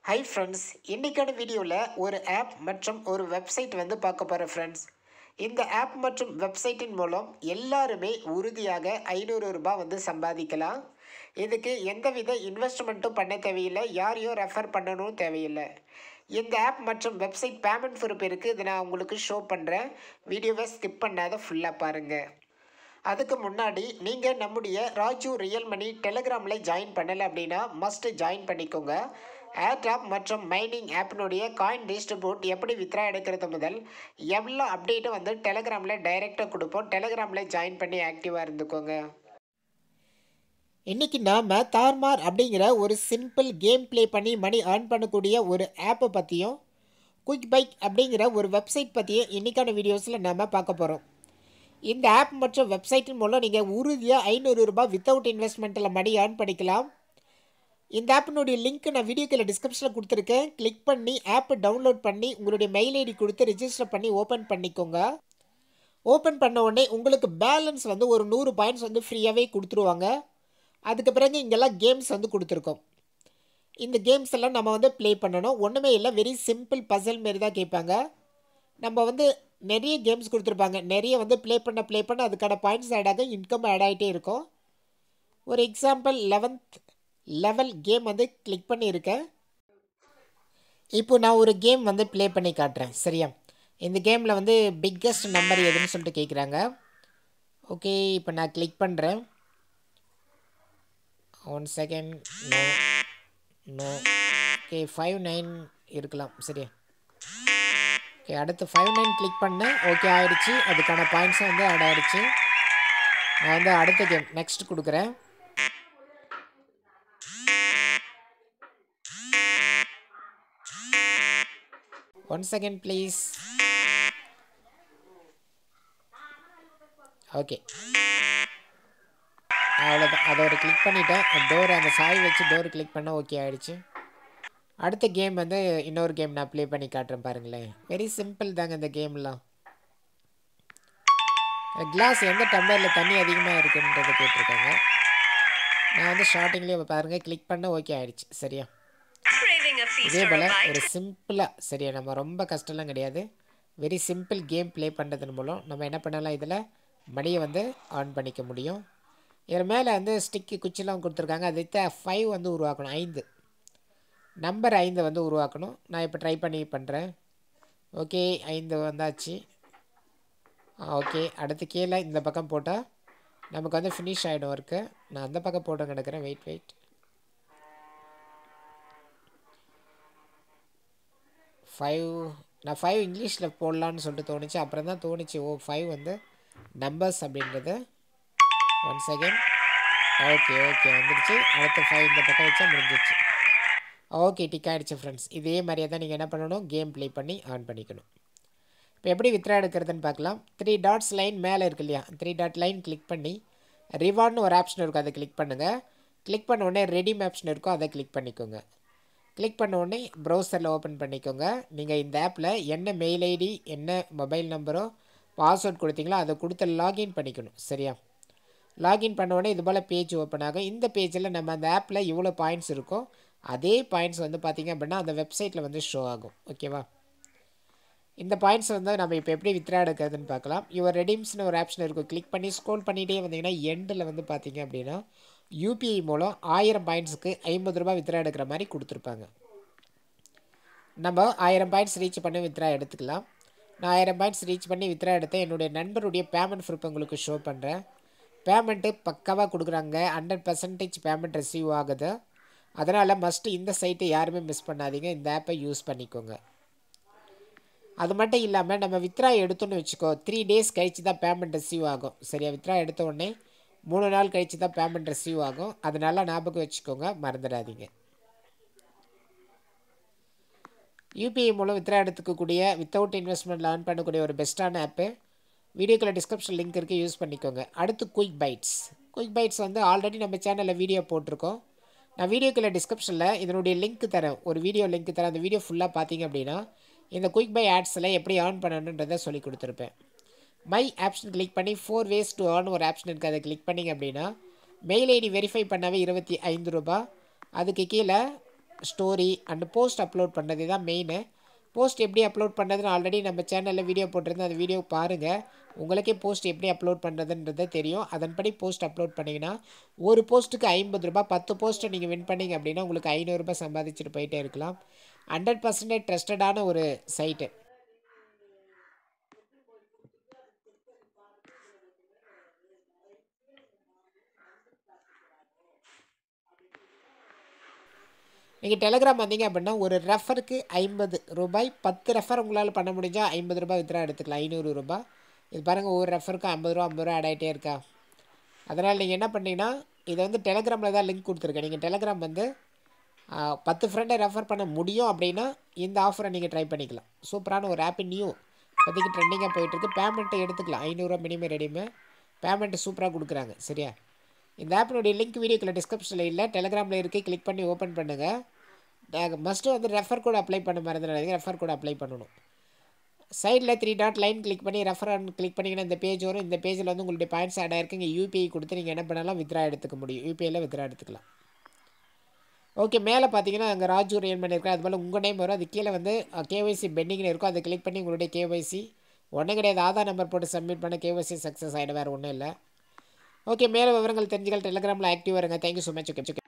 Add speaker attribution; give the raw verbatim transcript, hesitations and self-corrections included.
Speaker 1: Hi friends, இன்னைக்கான வீடியோவில் ஒரு ஆப் மற்றும் ஒரு வெப்சைட் வந்து பார்க்க போகிறேன் ஃப்ரெண்ட்ஸ். இந்த ஆப் மற்றும் வெப்சைட்டின் மூலம் எல்லாருமே உறுதியாக ஐநூறு ரூபாய் வந்து சம்பாதிக்கலாம். இதுக்கு எந்தவித இன்வெஸ்ட்மெண்ட்டும் பண்ண தேவையில்லை, யாரையும் ரெஃபர் பண்ணணும் தேவையில்லை. இந்த ஆப் மற்றும் வெப்சைட் பேமெண்ட் ப்ரூஃப் இருக்குது, இதை நான் உங்களுக்கு ஷோ பண்ணுறேன். வீடியோவை ஸ்கிப் பண்ணாத ஃபுல்லாக பாருங்கள். அதுக்கு முன்னாடி நீங்கள் நம்முடைய ராஜு ரியல் மணி டெலிகிராமில் ஜாயின் பண்ணலை அப்படின்னா மஸ்ட்டு ஜாயின் பண்ணிக்கோங்க. Airdrop மற்றும் மைனிங் ஆப்பினுடைய காயின் டிஸ்ட்ரிபியூட் எப்படி வித்ரா எடுக்கிறது முதல் எவ்வளோ அப்டேட்டும் வந்து டெலிகிராமில் டைரெக்டாக கொடுப்போம். டெலிகிராமில் ஜாயின் பண்ணி ஆக்டிவாக இருந்துக்கோங்க. இன்றைக்கி நாம் தார்மார் அப்படிங்கிற ஒரு சிம்பிள் கேம் ப்ளே பண்ணி மணி ஏர்ன் பண்ணக்கூடிய ஒரு ஆப்பை பற்றியும் குயிக் பைக் அப்படிங்கிற ஒரு வெப்சைட் பற்றியும் இன்றைக்கான வீடியோஸில் நாம் பார்க்க போகிறோம். இந்த ஆப் மற்றும் வெப்சைட்டின் மூலம் நீங்கள் உறுதியாக ஐநூறு ரூபாய் வித்தவுட் இன்வெஸ்ட்மெண்ட்டில் மணி ஏர்ன் பண்ணிக்கலாம். இந்த ஆப்பினுடைய லிங்க் நான் வீடியோக்கில் டிஸ்கிரிப்ஷனில் கொடுத்துருக்கேன். கிளிக் பண்ணி ஆப்பை டவுன்லோட் பண்ணி உங்களுடைய மெயில் ஐடி கொடுத்து ரிஜிஸ்டர் பண்ணி ஓப்பன் பண்ணிக்கோங்க. ஓப்பன் பண்ண உடனே உங்களுக்கு பேலன்ஸ் வந்து ஒரு நூறு பாயிண்ட்ஸ் வந்து ஃப்ரீயாகவே கொடுத்துருவாங்க. அதுக்கு பிறகு இங்கெல்லாம் கேம்ஸ் வந்து கொடுத்துருக்கோம். இந்த கேம்ஸ் எல்லாம் நம்ம வந்து ப்ளே பண்ணணும். ஒன்றுமே இல்லை, வெரி சிம்பிள் பசல் மாரி தான் கேட்பாங்க. நம்ம வந்து நிறைய கேம்ஸ் கொடுத்துருப்பாங்க. நிறைய வந்து ப்ளே பண்ண ப்ளே பண்ண அதுக்கான பாயிண்ட்ஸ் ஆட் ஆக இன்கம் ஆட் ஆகிட்டே இருக்கும். ஒரு எக்ஸாம்பிள் லெவன்த் லெவல் கேம் வந்து கிளிக் பண்ணியிருக்கேன். இப்போ நான் ஒரு கேம் வந்து ப்ளே பண்ணி காட்டுறேன், சரியா? இந்த கேமில் வந்து பிக்கஸ்ட் நம்பர் எதுன்னு சொல்லிட்டு கேட்குறாங்க. ஓகே, இப்போ நான் கிளிக் பண்ணுறேன். One second. No no okay, five nine இருக்கலாம், சரியா? ஓகே, அடுத்து ஃபைவ் நைன் கிளிக் பண்ணேன். ஓகே ஆகிடுச்சு, அதுக்கான பாயிண்ட்ஸும் வந்து ஆட் ஆகிடுச்சு. நான் வந்து அடுத்த கேம் நெக்ஸ்ட் கொடுக்குறேன். One second please. ஓகே, அவ்வளோதான். அதை ஒரு கிளிக் பண்ணிவிட்டேன். டோர் அந்த சாய் வச்சு டோர் கிளிக் பண்ண ஓகே ஆகிடுச்சு. அடுத்த கேம் வந்து இன்னொரு கேம் நான் ப்ளே பண்ணி காட்டுறேன் பாருங்களேன். வெரி சிம்பிள் தாங்க இந்த கேம்லாம். கிளாஸ் எந்த டம்ளரில் தண்ணி அதிகமாக இருக்குன்றதை கேட்டிருக்காங்க. நான் வந்து ஸ்டார்டிங்லேயே பாருங்கள் கிளிக் பண்ண ஓகே ஆகிடுச்சு, சரியா? இதே போல் ஒரு சிம்பிளாக, சரியா, நம்ம ரொம்ப கஷ்டம்லாம் கிடையாது. வெரி சிம்பிள் கேம் ப்ளே பண்ணுறதன் மூலம் நம்ம என்ன பண்ணலாம், இதில் மணியை வந்து ஆன் பண்ணிக்க முடியும். இதில் மேலே வந்து ஸ்டிக்கு குச்சிலாம் கொடுத்துருக்காங்க. அதை ஃபைவ் வந்து உருவாக்கணும், ஐந்து நம்பர் ஐந்து வந்து உருவாக்கணும். நான் இப்போ ட்ரை பண்ணி பண்ணுறேன். ஓகே, ஐந்து வந்தாச்சு. ஓகே, அடுத்து கீழே இந்த பக்கம் போட்டால் நமக்கு வந்து ஃபினிஷ் ஆகிடும் ஒர்க்கு. நான் அந்த பக்கம் போட்டு கிடக்கிறேன். வெயிட் வெயிட் ஃபைவ் நான் ஃபைவ் இங்கிலீஷில் போடலான்னு சொல்லிட்டு தோணுச்சு. அப்புறம் தான் தோணுச்சு, ஓ ஃபைவ் வந்து நம்பர்ஸ் அப்படின்றது. One second. ஓகே ஓகே வந்துடுச்சு. அடுத்த ஃபைவ் இந்த பக்கம் வச்சா முடிஞ்சிச்சு. ஓகே, டிக் ஆகிடுச்சு ஃப்ரெண்ட்ஸ். இதே மாதிரியே தான் நீங்கள் என்ன பண்ணணும், கேம் ப்ளே பண்ணி ஆன் பண்ணிக்கணும். இப்போ எப்படி வித்ரா எடுக்கிறதுன்னு பார்க்கலாம். த்ரீ டாட்ஸ் லைன் மேலே இருக்கு இல்லையா, த்ரீ டாட் லைன் கிளிக் பண்ணி ரிவார்ட்னு ஒரு ஆப்ஷன் இருக்கும், அதை கிளிக் பண்ணுங்கள். கிளிக் பண்ண உடனே ரெடீம் ஆப்ஷன் இருக்கும், அதை கிளிக் பண்ணிக்கோங்க. கிளிக் பண்ண உடனே ப்ரௌசரில் ஓப்பன் பண்ணிக்கோங்க. நீங்கள் இந்த ஆப்பில் என்ன மெயில் ஐடி என்ன மொபைல் நம்பரோ பாஸ்வேர்ட் கொடுத்தீங்களோ அதை கொடுத்து லாகின் பண்ணிக்கணும், சரியா? லாகின் பண்ண உடனே இது போல் பேஜ் ஓப்பன் ஆகும். இந்த பேஜில் நம்ம அந்த ஆப்பில் இவ்வளோ பாயிண்ட்ஸ் இருக்கோ அதே பாயிண்ட்ஸ் வந்து பார்த்திங்க அப்படின்னா அந்த வெப்சைட்டில் வந்து ஷோ ஆகும், ஓகேவா? இந்த பாயிண்ட்ஸ் வந்து நம்ம இப்போ எப்படி வித்ரா எடுக்கிறதுன்னு பார்க்கலாம். யுவர் ரெடீம்ஸ்னு ஒரு ஆப்ஷன் இருக்கும், கிளிக் பண்ணி ஸ்க்ரோல் பண்ணிகிட்டே வந்தீங்கன்னா எண்டில் வந்து பார்த்திங்க அப்படின்னா யூபிஐ மூலம் ஆயிரம் பாயிண்ட்ஸுக்கு ஐம்பது ரூபாய் வித்ரா எடுக்கிற மாதிரி கொடுத்துருப்பாங்க. நம்ம ஆயிரம் பாயிண்ட்ஸ் ரீச் பண்ணி வித்ரா எடுத்துக்கலாம். நான் ஆயிரம் பாயிண்ட்ஸ் ரீச் பண்ணி வித்ரா எடுத்தேன். என்னுடைய நண்பருடைய பேமெண்ட் ப்ரூஃப் உங்களுக்கு ஷோ பண்ணுறேன். பேமெண்ட்டு பக்காவாக கொடுக்குறாங்க. ஹண்ட்ரட் பர்சன்டேஜ் பேமெண்ட் ரிசீவ் ஆகுது. அதனால் மஸ்ட்டு இந்த சைட்டை யாருமே மிஸ் பண்ணாதீங்க, இந்த ஆப்பை யூஸ் பண்ணிக்கோங்க. அது மட்டும் இல்லாமல் நம்ம வித்ரா எடுத்தோன்னு வச்சுக்கோ, த்ரீ டேஸ் கழித்து தான் பேமெண்ட் ரிசீவ் ஆகும், சரியா? வித்ரா எடுத்த உடனே மூணு நாள் கழித்து தான் பேமெண்ட் ரிசீவ் ஆகும். அதனால ஞாபகம் வச்சுக்கோங்க, மறந்துடாதீங்க. யூபிஐ மூலம் வித்ரா எடுத்துக்கக்கூடிய வித்தவுட் இன்வெஸ்ட்மெண்ட் லேர்ன் பண்ணக்கூடிய ஒரு பெஸ்ட்டான ஆப்பு. வீடியோக்குள்ள டிஸ்கிரிப்ஷன் லிங்க் இருக்குது, யூஸ் பண்ணிக்கோங்க. அடுத்து குயிக் பைட்ஸ். குயிக் பைட்ஸ் வந்து ஆல்ரெடி நம்ம சேனலில் வீடியோ போட்டிருக்கோம். நான் வீடியோக்குள்ள டிஸ்கிரிப்ஷனில் இதனுடைய லிங்க் தரேன், ஒரு வீடியோ லிங்க் தரேன். அந்த வீடியோ ஃபுல்லாக பார்த்தீங்க அப்படின்னா இந்த குயிக் பை ஆட்ஸில் எப்படி ஏர்ன் பண்ணணுன்றதை சொல்லி கொடுத்துருப்பேன். மை ஆப்ஷன் கிளிக் பண்ணி ஃபோர் வேஸ் டு ஏர்ன் ஒரு ஆப்ஷன் இருக்குது, அதை கிளிக் பண்ணிங்க அப்படின்னா மெயில் ஐடி வெரிஃபை பண்ணாவே இருபத்தி ஐந்து ரூபா. அதுக்கு கீழே ஸ்டோரி அண்ட் போஸ்ட் அப்லோட் பண்ணுறது தான் மெயின். போஸ்ட் எப்படி அப்லோட் பண்ணுறதுன்னு ஆல்ரெடி நம்ம சேனலில் வீடியோ போட்டிருந்தோம். அந்த வீடியோ பாருங்கள், உங்களுக்கே போஸ்ட் எப்படி அப்லோட் பண்ணுறதுன்றது தெரியும். அதன்படி போஸ்ட் அப்லோட் பண்ணிங்கன்னா ஒரு போஸ்ட்டுக்கு ஐம்பது ரூபா, பத்து போஸ்ட்டை நீங்கள் வின் பண்ணிங்க அப்படின்னா உங்களுக்கு ஐநூறுரூபா சம்பாதிச்சுட்டு போயிட்டே இருக்கலாம். ஹண்ட்ரட் பர்சன்டேஜ் ட்ரஸ்டடான ஒரு சைட்டு. நீங்கள் டெலிகிராம் வந்தீங்க அப்படின்னா ஒரு ரெஃபருக்கு ஐம்பது ரூபாய், பத்து ரெஃபர் உங்களால் பண்ண முடிஞ்சால் ஐம்பது ரூபாய் வித்ரா எடுத்துக்கலாம், ஐநூறு ரூபாய். இது பாருங்கள், ஒவ்வொரு ரெஃபருக்கும் ஐம்பது ரூபா ஐம்பது ரூபா ஆட் ஆகிட்டே இருக்கா. அதனால் நீங்கள் என்ன பண்ணீங்கன்னா இதை வந்து டெலிகிராமில் தான் லிங்க் கொடுத்துருக்கேன். நீங்கள் டெலிகிராம் வந்து பத்து ஃப்ரெண்டை ரெஃபர் பண்ண முடியும் அப்படின்னா இந்த ஆஃபரை நீங்கள் ட்ரை பண்ணிக்கலாம். சூப்பரான ஒரு ஆப், நியூ இப்போதைக்கு ட்ரெண்டிங்காக போயிட்டுருக்கு. பேமெண்ட்டை எடுத்துக்கலாம், ஐநூறுரூவா மினிமம் ரெடிமே பேமெண்ட்டு சூப்பராக கொடுக்குறாங்க. சரியா? இந்த ஆப்பினுடைய லிங்க் வீடியோக்குள்ள டிஸ்கிரிப்ஷனில் இல்லை, டெலிகிராமில் இருக்குது. கிளிக் பண்ணி ஓப்பன் பண்ணுங்கள். மஸ்ட்டு வந்து ரெஃபர் கோட் அப்ளை பண்ண மறந்துடாதீங்க, ரெஃபர் கோட் அப்ளை பண்ணணும். சைடில் த்ரீ டாட் லைன் கிளிக் பண்ணி ரெஃபர் கிளிக் பண்ணிங்கன்னா இந்த பேஜ் வரும். இந்த பேஜில் வந்து உங்களுடைய பாயிண்ட்ஸ் ஆட் ஆகிருக்கு. இங்கே யூபிஐ கொடுத்து நீங்கள் என்ன பண்ணலாம், வித்ரா எடுத்துக்க முடியும். யூபிஐயில் வித்ரா எடுத்துக்கலாம். ஓகே, மேலே பார்த்தீங்கன்னா அங்கே ராஜு ஏன் பண்ணியிருக்கேன். அது போல் உங்கள் நேம் வரும். அது கீழே வந்து கேஒய்சி பெண்டிங்னு இருக்கும். அதை கிளிக் பண்ணி உங்களுடைய கேஒய்சி ஒன்றும் கிடையாது, ஆதார் நம்பர் போட்டு சப்மிட் பண்ண கேஒய்சி சக்ஸஸ் ஆகிடும், வேறு ஒன்றும் இல்லை. ஓகே, மேலே விவரங்கள் தெரிஞ்சுக்கலாம். டெலிகிராமில் ஆக்டிவாக இருங்க. Thank you so much. ஓகே.